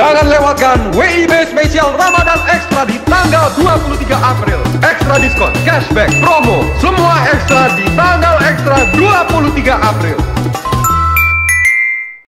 Jangan lewatkan WIB spesial Ramadan Extra di tanggal 23 April. Extra diskon, cashback, promo, semua ekstra di tanggal Extra 23 April.